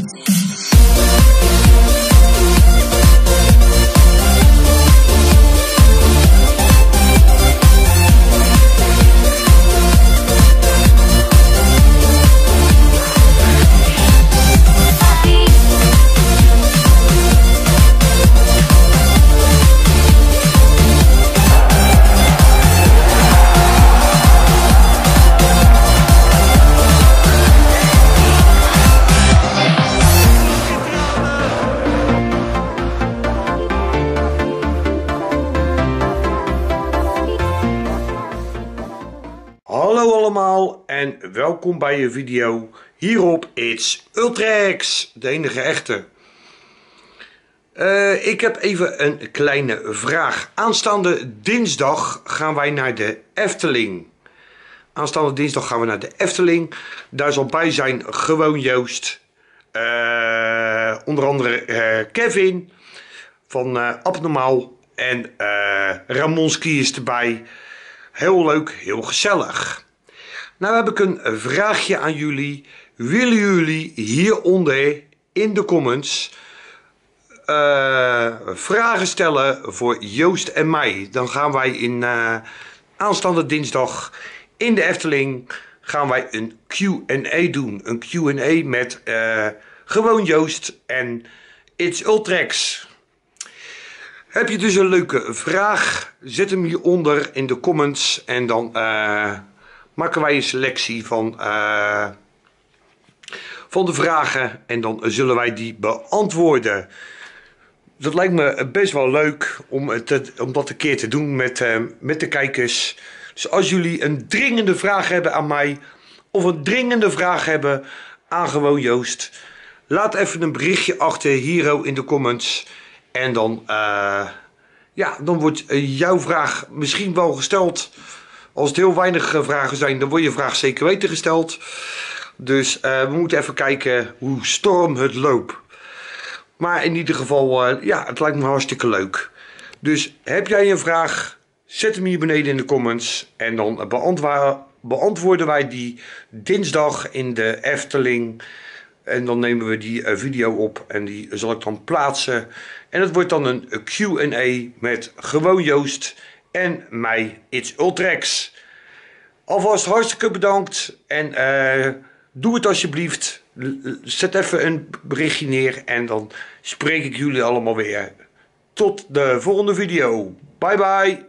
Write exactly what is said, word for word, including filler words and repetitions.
Hallo allemaal en welkom bij een video hier op It's Ultrex, de enige echte. Uh, ik heb even een kleine vraag. Aanstaande dinsdag gaan wij naar de Efteling. Aanstaande dinsdag gaan we naar de Efteling. Daar zal bij zijn gewoon Joost. Uh, onder andere uh, Kevin van uh, Abnormaal en uh, Ramonski is erbij. Heel leuk, heel gezellig. Nou heb ik een vraagje aan jullie. Willen jullie hieronder in de comments uh, vragen stellen voor Joost en mij? Dan gaan wij in uh, aanstaande dinsdag in de Efteling gaan wij een Q en A doen. Een Q en A met uh, gewoon Joost en It's Ultrex. Heb je dus een leuke vraag? Zet hem hieronder in de comments en dan uh, maken wij een selectie van, uh, van de vragen en dan zullen wij die beantwoorden. Dat lijkt me best wel leuk om, het, om dat een keer te doen met, uh, met de kijkers. Dus als jullie een dringende vraag hebben aan mij of een dringende vraag hebben aan gewoon Joost, laat even een berichtje achter hier in de comments. En dan, uh, ja, dan wordt uh, jouw vraag misschien wel gesteld. Als het heel weinig uh, vragen zijn, dan wordt je vraag zeker weten gesteld. Dus uh, we moeten even kijken hoe storm het loopt. Maar in ieder geval, uh, ja, het lijkt me hartstikke leuk. Dus heb jij een vraag, zet hem hier beneden in de comments. En dan beantwo- beantwoorden wij die dinsdag in de Efteling. En dan nemen we die uh, video op en die zal ik dan plaatsen. En het wordt dan een Q en A met gewoon Joost en mij, It's Ultrex. Alvast hartstikke bedankt en uh, doe het alsjeblieft. Zet even een berichtje neer en dan spreek ik jullie allemaal weer. Tot de volgende video. Bye bye.